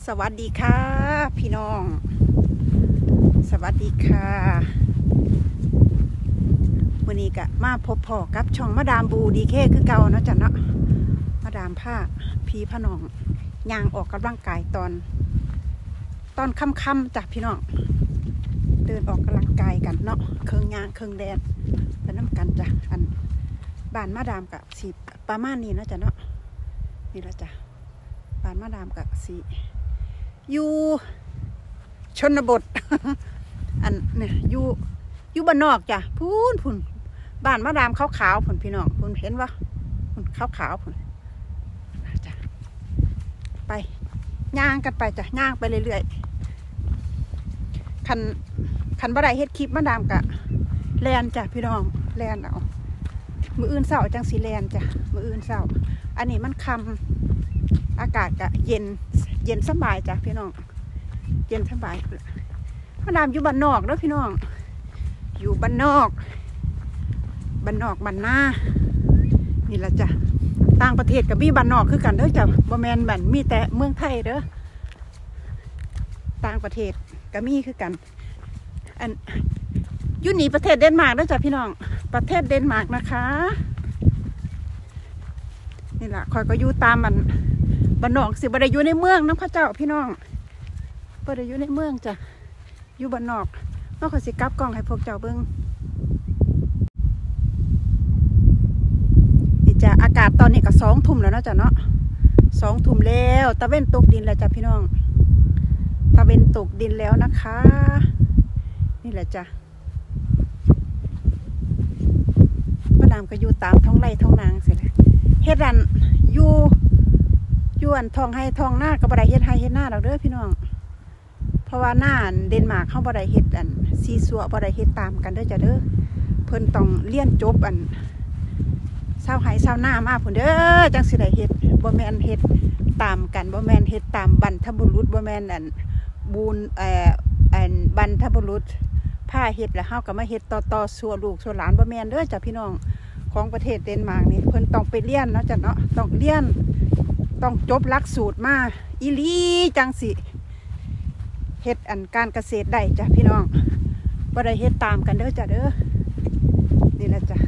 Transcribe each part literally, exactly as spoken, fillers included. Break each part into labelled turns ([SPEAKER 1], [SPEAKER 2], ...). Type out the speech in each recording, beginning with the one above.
[SPEAKER 1] สวัสดีค่ะพี่น้องสวัสดีค่ะวันนี้ก็มาพบพ่อกับช่องมาดามบูดีเคคือเก่าเนาะจ้ะเนาะมาดามผ้าพี่พน้องย่างออกกำลังกายตอนตอนค่ำๆจ้ะพี่น้องเดินออกกำลังกายกันเนาะเครื่องย่างเครื่องแดนไปน้ำกันจ้ะอันบ้านมาดามกับสีประมาณนี้นะจ้ะเนาะนี่ละจ้ะบ้านมาดามกับสีอยู่ชนบท อันเนี่ยอยู่อยู่บ้านนอกจ้ะพูนพูนบ้านมาดามขาวขาวพูนพี่น้องพูนเห็นวะพูนขาวขาวพูนจ้ะไปย่างกันไปจ้ะย่างไปเรื่อยๆคันคันบ่ได้เฮ็ดคลิปมาดามกะแลนจ้ะพี่น้องแลนเอามืออื่นเศร้าจังสีแลนจ้ะมืออื่นเศร้าอันนี้มันคำอากาศกะเย็นเย็นสบายจ้ะพี่น้องเย็นสบายมาดามอยู่บ้านนอกแล้วพี่น้องอยู่บ้านนอกบ้านนอกบ้านนานี่ละจ้ะต่างประเทศกับมีบ้านนอกคือกันเด้อจ้ะบ่แมนบ้านมีแต่เมืองไทยเด้อต่างประเทศก็มีคือกันอันอยู่นี่ประเทศเดนมาร์กเด้อจ้ะพี่น้องประเทศเดนมาร์กนะคะนี่แหละคอยก็อยู่ตามมันบ้านนอกสิบ่ได้อยู่ในเมืองน้ำข้าเจ้าพี่น้องบ่ได้อยู่ในเมืองจ้ะอยู่บ้านนอกนอกจากสิกลับกล้องให้พวกเจ้าเบิ่งนี่จ้ะอากาศตอนนี้ก็สองทุ่มแล้วเนาะจ้ะเนาะสองทุ่มแล้วตะเว้นตกดินแล้วจ้ะพี่น้องตะเว้นตกดินแล้วนะคะนี่แหละจ้ะป้าดามก็อยู่ตามท้องไร่ท้องนางเสร็จแล้วเฮ็ดรันอยู่อยู่อันทองให้ทองหน้าก็บ่ได้เฮ็ดให้เฮ็ดหน้าดอกเด้อพี่น้องเพราะว่าหน้าเดนมาร์กเขาบ่ได้เฮ็ดอันซีซัวบ่ได้เฮ็ดตามกันเด้อจ้ะเด้อเพิ่นต้องเรียนจบอันเศร้าไห้เศร้าหน้ามาพุ่นเด้อจังสิได้เฮ็ดบ่แม่นเฮ็ดตามกันบ่แม่นเฮ็ดตามบรรพบุรุษบ่แม่นอันบุญเอ่ออันบรรพบุรุษผ้าเฮ็ดแล้วเฮาก็มาเฮ็ดต่อๆสู่ลูกสู่หลานบ่แม่นเด้อจ้ะพี่น้องของประเทศเดนมาร์กนี่เพิ่นต้องไปเรียนเนาะจ้ะเนาะต้องเรียนต้องจบหลักสูตรมาอีหลีจังสิเฮ็ดอันการเกษตรได้จ้ะพี่น้องบ่ได้เฮ็ดตามกันเด้อจ้ะเด้อนี่แหละจ้ะ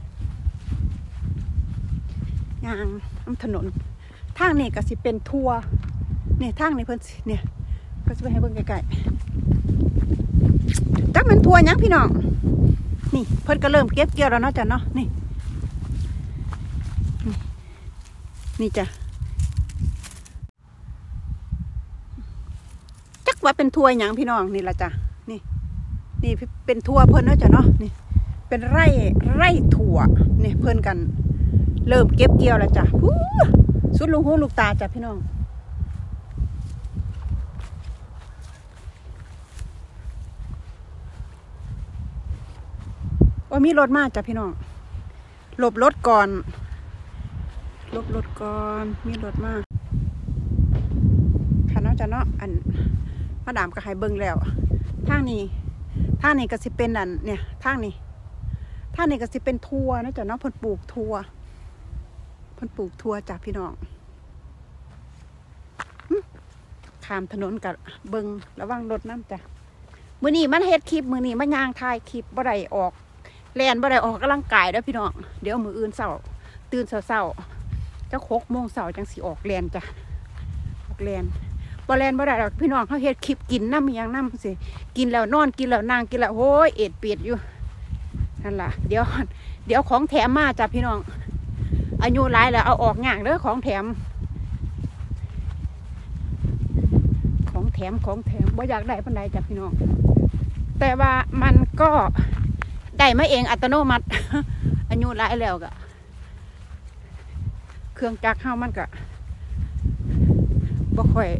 [SPEAKER 1] ย่างน้ำถนนทางนี้ก็สิเป็นทัวนี่ทางนี้เพิ่นเนี่ยก็สิไปให้เบิ่งใกล้ๆจักมันทัวหยังพี่น้องนี่เพิ่นก็เริ่มเก็บเกี่ยวแล้วเนาะจ้ะเนาะนี่นี่จ้ะจักว่าเป็นทัวหยังพี่น้องนี่ละจ้ะนี่นี่เป็นทัวเพิ่นเนาะจ้ะเนาะนี่เป็นไร่ไร่ถั่วนี่เพิ่นกันเริ่มเก็บเกี่ยวแล้วจ้ะสุดลูกหูลูกตาจ้ะพี่น้องว่ามีรถมาจ้ะพี่น้องหลบรถก่อนหลบรถก่อนมีรถมาค่ะเนาะจ้ะเนาะอันมาดามก็ให้เบิ่งแล้วทางนี้ทางนี้ก็สิเป็นอันเนี่ยทางนี้ทางนี้ก็สิเป็นทัวนะจ้ะเนาะเพิ่นปลูกทัวเพิ่นปลูกทัวจ้ะพี่น้องข้ามถนนกับเบิ่งระวังรถน้ำจ้ะมื้อนี้มันเฮ็ดคลิปมื้อนี้มันย่างถ่ายคลิปบ่ได้ออกแล่นบ่ได้ออกกำลังกายเด้อพี่น้องเดี๋ยวมื้ออื่นเช้าตื่นเช้าๆจักหกโมงเช้าจังสิออกแล่นจ้ะออกแล่นบ่แล่นบ่ได้ดอกพี่น้องเขาเฮ็ดคลิปกินน้ำอย่างน้ำสิกินแล้วนอนกินแล้วนั่งกินแล้วโอ้ยเอ็ดเปียดอยู่นั่นล่ะเดี๋ยวเดี๋ยวของแถมมาจ้ะพี่น้องอายุหลายแล้วเอาออกง่างเด้อของแถมของแถมของแถมบ่อยากได้ปานใดจ้ะพี่น้องแต่ว่ามันก็ได้มาเองอัตโนมัติอายุหลายแล้วก็เครื่องจักรเฮามันก็บ่ค่อย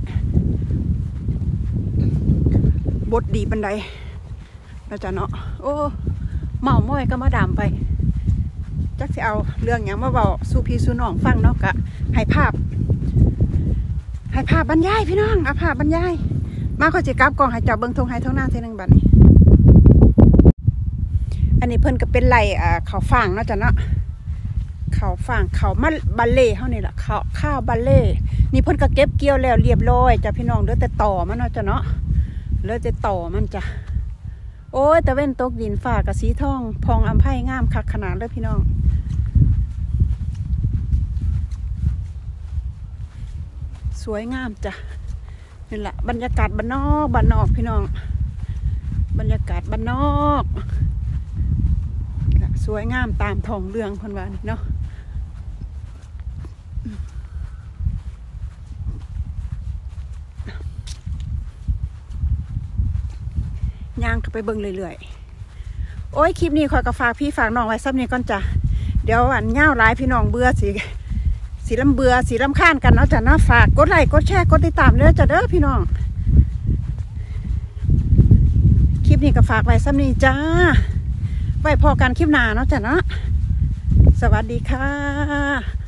[SPEAKER 1] บดดีปานใดแล้วจ้ะเนาะโอ้เมาม้อยก็มาดามไปจักสิเอาเรื่องอย่างมาเบาสู่พี่สู่น้องฟังเนาะกะให้ภาพให้ภาพบรรยายพี่น้องเอาภาพบรรยายมาเขาจะกลับกองให้จับเบิ้งทงให้ท้องหน้าทีหนึ่งบัดนี้อันนี้เพิ่นก็เป็นไรอ่าเขาฟางเนาะจ้ะเนาะเขาฝั่งเขามาบัลเล่เฮานี่แหละเขาข้าวบัลเล่นี่เพิ่นก็เก็บเกี่ยวแล้วเรียบร้อยจ้ะพี่น้องเหลือแต่ต่อมันเนาะจ้ะเนาะเหลือแต่ต่อมันจ้ะโอ้ยแต่เว้นตกดินฟ้ากับสีทองพองอำไพงามคักขนาดเลยพี่น้องสวยงามจ้ะนี่แหละบรรยากาศบ้านนอกบ้านนอกพี่น้องบรรยากาศบ้านนอกสวยงามตามท้องเรื่องเพิ่นว่านี่เนาะย่างไปเบิ่งเรื่อยๆโอ้ยคลิปนี้ขอกระฝากพี่ฝากน้องไว้ซับนี้ก่อนจ้ะเดี๋ยวอันเงาหลายพี่น้องเบื่อสิสีลำเบื่อสีลำค้านกันเนาะจ้ะเนาะฝากกดไลค์กดแชร์กดติดตามเด้อจ้ะเด้อพี่น้องคลิปนี้ก็ฝากไว้ซับนี้จ้าไว้พอกันคลิปหน้าเนาะจ้ะเนาะสวัสดีค่ะ